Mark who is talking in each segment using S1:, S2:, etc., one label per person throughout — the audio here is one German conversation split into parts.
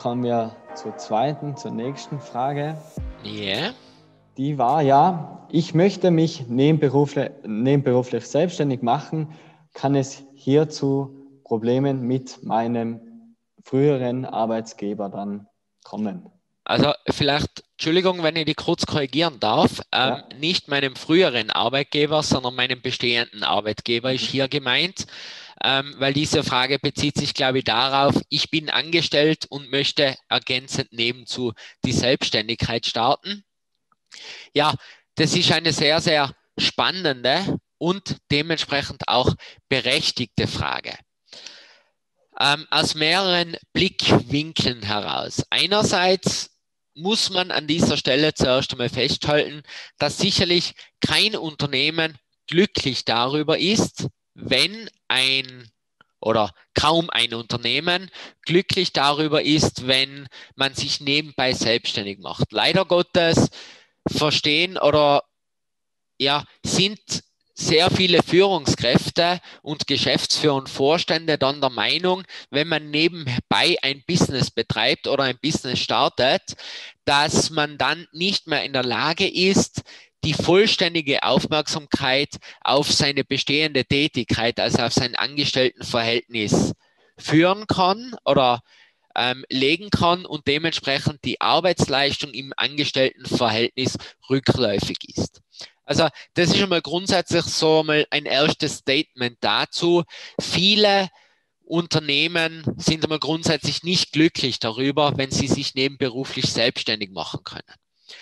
S1: kommen wir zur nächsten Frage.
S2: Ja.
S1: Die war ja, ich möchte mich nebenberuflich selbstständig machen. Kann es hierzu Problemen mit meinem früheren Arbeitgeber dann kommen?
S2: Also vielleicht, Entschuldigung, wenn ich die kurz korrigieren darf,
S1: Ja.
S2: nicht meinem früheren Arbeitgeber, sondern meinem bestehenden Arbeitgeber ist hier gemeint, weil diese Frage bezieht sich, glaube ich, darauf, ich bin angestellt und möchte ergänzend nebenzu die Selbstständigkeit starten. Ja, das ist eine sehr, sehr spannende und dementsprechend auch berechtigte Frage. Aus mehreren Blickwinkeln heraus. Einerseits muss man an dieser Stelle zuerst einmal festhalten, dass sicherlich kein Unternehmen glücklich darüber ist, wenn oder kaum ein Unternehmen glücklich darüber ist, wenn man sich nebenbei selbstständig macht. Leider Gottes verstehen oder ja, sind sehr viele Führungskräfte und Geschäftsführer und Vorstände dann der Meinung, wenn man nebenbei ein Business betreibt oder ein Business startet, dass man dann nicht mehr in der Lage ist, die vollständige Aufmerksamkeit auf seine bestehende Tätigkeit, also auf sein Angestelltenverhältnis führen kann oder legen kann und dementsprechend die Arbeitsleistung im Angestelltenverhältnis rückläufig ist. Also das ist schon mal grundsätzlich so mal ein erstes Statement dazu. Viele Unternehmen sind einmal grundsätzlich nicht glücklich darüber, wenn sie sich nebenberuflich selbstständig machen können.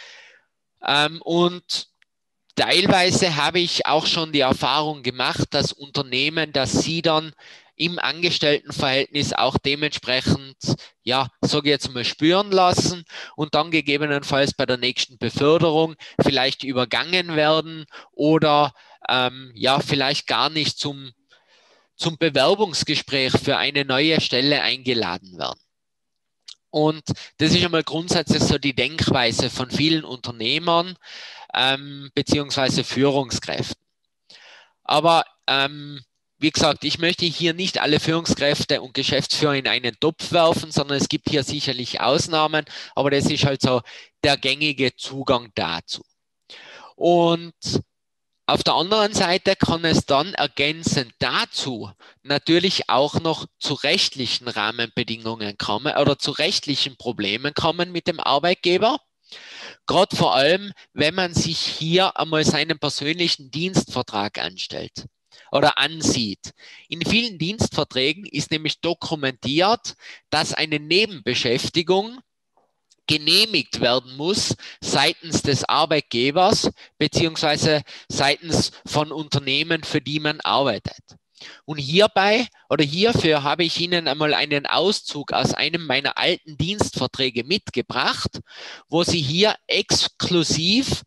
S2: Und teilweise habe ich auch schon die Erfahrung gemacht, dass Unternehmen, dass sie dann im Angestelltenverhältnis auch dementsprechend, ja, sage ich jetzt mal, spüren lassen und dann gegebenenfalls bei der nächsten Beförderung vielleicht übergangen werden oder ja, vielleicht gar nicht zum Bewerbungsgespräch für eine neue Stelle eingeladen werden. Und das ist einmal grundsätzlich so die Denkweise von vielen Unternehmern beziehungsweise Führungskräften. Aber wie gesagt, ich möchte hier nicht alle Führungskräfte und Geschäftsführer in einen Topf werfen, sondern es gibt hier sicherlich Ausnahmen, aber das ist halt so der gängige Zugang dazu. Und auf der anderen Seite kann es dann ergänzend dazu natürlich auch noch zu rechtlichen Rahmenbedingungen kommen oder zu rechtlichen Problemen kommen mit dem Arbeitgeber. Gerade vor allem, wenn man sich hier einmal seinen persönlichen Dienstvertrag anstellt oder ansieht. In vielen Dienstverträgen ist nämlich dokumentiert, dass eine Nebenbeschäftigung genehmigt werden muss seitens des Arbeitgebers beziehungsweise seitens von Unternehmen, für die man arbeitet. Und hierbei oder hierfür habe ich Ihnen einmal einen Auszug aus einem meiner alten Dienstverträge mitgebracht, wo Sie hier exklusiv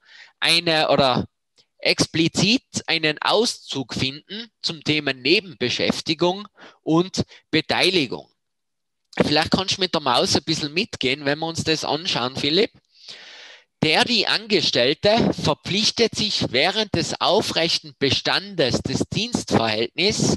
S2: explizit einen Auszug finden zum Thema Nebenbeschäftigung und Beteiligung. Vielleicht kannst du mit der Maus ein bisschen mitgehen, wenn wir uns das anschauen, Philipp. Die Angestellte verpflichtet sich während des aufrechten Bestandes des Dienstverhältnisses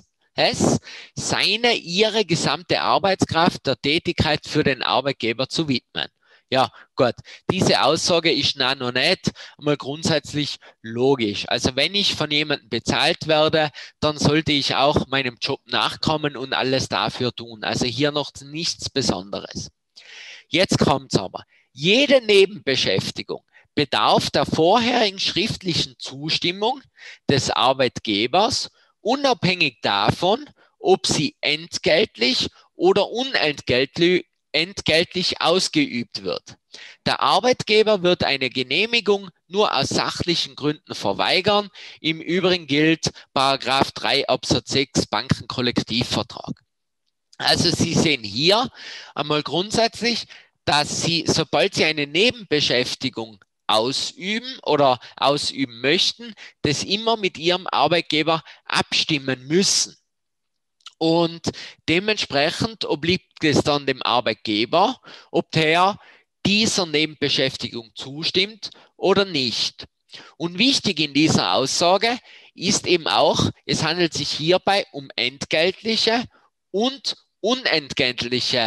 S2: ihre gesamte Arbeitskraft der Tätigkeit für den Arbeitgeber zu widmen. Ja, gut, diese Aussage ist noch nicht einmal grundsätzlich logisch. Also wenn ich von jemandem bezahlt werde, dann sollte ich auch meinem Job nachkommen und alles dafür tun. Also hier noch nichts Besonderes. Jetzt kommt's aber. Jede Nebenbeschäftigung bedarf der vorherigen schriftlichen Zustimmung des Arbeitgebers, unabhängig davon, ob sie entgeltlich oder unentgeltlich ausgeübt wird. Der Arbeitgeber wird eine Genehmigung nur aus sachlichen Gründen verweigern. Im Übrigen gilt § 3 Absatz 6 Bankenkollektivvertrag. Also Sie sehen hier einmal grundsätzlich, dass Sie, sobald Sie eine Nebenbeschäftigung ausüben oder ausüben möchten, das immer mit Ihrem Arbeitgeber abstimmen müssen. Und dementsprechend obliegt es dann dem Arbeitgeber, ob der dieser Nebenbeschäftigung zustimmt oder nicht. Und wichtig in dieser Aussage ist eben auch, es handelt sich hierbei um entgeltliche und unentgeltliche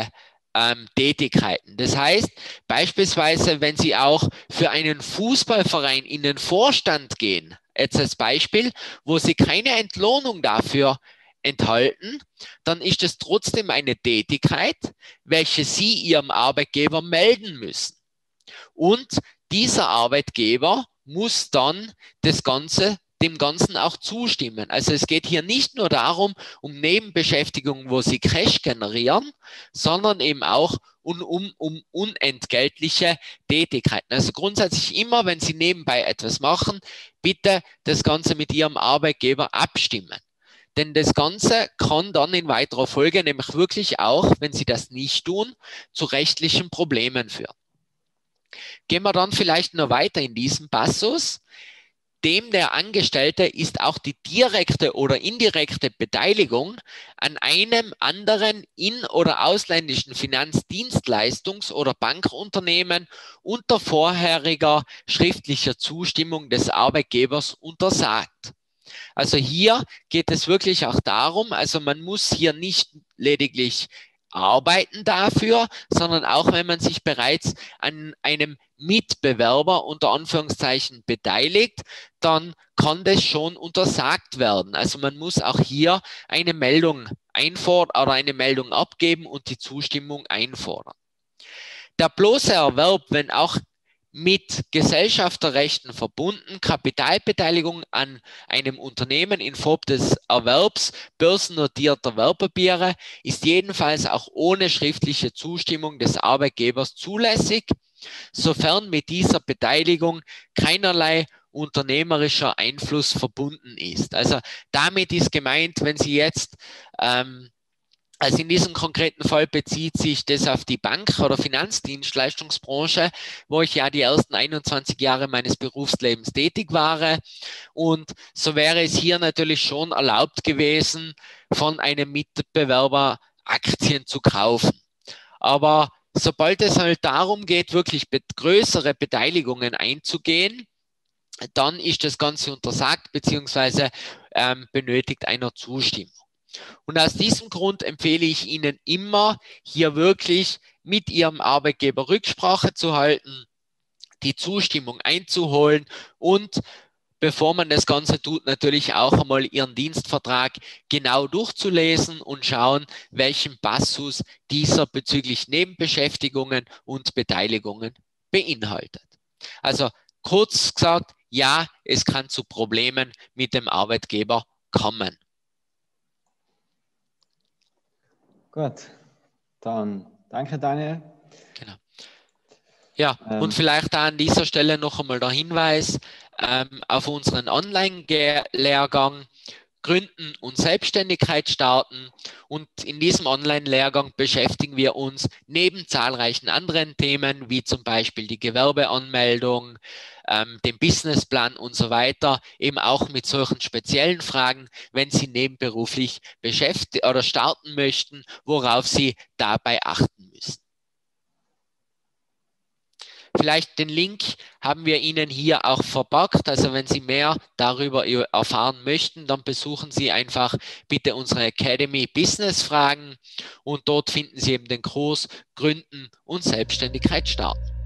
S2: Tätigkeiten. Das heißt, beispielsweise, wenn Sie auch für einen Fußballverein in den Vorstand gehen, jetzt als Beispiel, wo Sie keine Entlohnung dafür enthalten, dann ist es trotzdem eine Tätigkeit, welche Sie Ihrem Arbeitgeber melden müssen. Und dieser Arbeitgeber muss dann dem Ganzen auch zustimmen. Also es geht hier nicht nur darum, um Nebenbeschäftigungen, wo Sie Cash generieren, sondern eben auch um unentgeltliche Tätigkeiten. Also grundsätzlich immer, wenn Sie nebenbei etwas machen, bitte das Ganze mit Ihrem Arbeitgeber abstimmen. Denn das Ganze kann dann in weiterer Folge nämlich wirklich auch, wenn Sie das nicht tun, zu rechtlichen Problemen führen. Gehen wir dann vielleicht noch weiter in diesem Passus. Dem der Angestellte ist auch die direkte oder indirekte Beteiligung an einem anderen in- oder ausländischen Finanzdienstleistungs- oder Bankunternehmen unter vorheriger schriftlicher Zustimmung des Arbeitgebers untersagt. Also hier geht es wirklich auch darum, also man muss hier nicht lediglich arbeiten dafür, sondern auch wenn man sich bereits an einem Mitbewerber unter Anführungszeichen beteiligt, dann kann das schon untersagt werden. Also man muss auch hier eine Meldung einfordern oder eine Meldung abgeben und die Zustimmung einfordern. Der bloße Erwerb, wenn auch mit Gesellschafterrechten verbunden, Kapitalbeteiligung an einem Unternehmen in Form des Erwerbs börsennotierter Wertpapiere ist jedenfalls auch ohne schriftliche Zustimmung des Arbeitgebers zulässig, sofern mit dieser Beteiligung keinerlei unternehmerischer Einfluss verbunden ist. Also damit ist gemeint, wenn Sie jetzt also in diesem konkreten Fall bezieht sich das auf die Bank- oder Finanzdienstleistungsbranche, wo ich ja die ersten 21 Jahre meines Berufslebens tätig war. Und so wäre es hier natürlich schon erlaubt gewesen, von einem Mitbewerber Aktien zu kaufen. Aber sobald es halt darum geht, wirklich größere Beteiligungen einzugehen, dann ist das Ganze untersagt bzw. benötigt einer Zustimmung. Und aus diesem Grund empfehle ich Ihnen immer, hier wirklich mit Ihrem Arbeitgeber Rücksprache zu halten, die Zustimmung einzuholen und bevor man das Ganze tut, natürlich auch einmal Ihren Dienstvertrag genau durchzulesen und schauen, welchen Passus dieser bezüglich Nebenbeschäftigungen und Beteiligungen beinhaltet. Also kurz gesagt, ja, es kann zu Problemen mit dem Arbeitgeber kommen.
S1: Gut, dann danke Daniel.
S2: Genau. Ja, und vielleicht da an dieser Stelle noch einmal der Hinweis auf unseren Online-Lehrgang Gründen und Selbstständigkeit starten. Und in diesem Online-Lehrgang beschäftigen wir uns neben zahlreichen anderen Themen, wie zum Beispiel die Gewerbeanmeldung, den Businessplan und so weiter, eben auch mit solchen speziellen Fragen, wenn Sie nebenberuflich beschäftigen oder starten möchten, worauf Sie dabei achten müssen. Vielleicht den Link haben wir Ihnen hier auch verpackt. Also wenn Sie mehr darüber erfahren möchten, dann besuchen Sie einfach bitte unsere Academy Business Fragen und dort finden Sie eben den Kurs Gründen und Selbstständigkeit starten.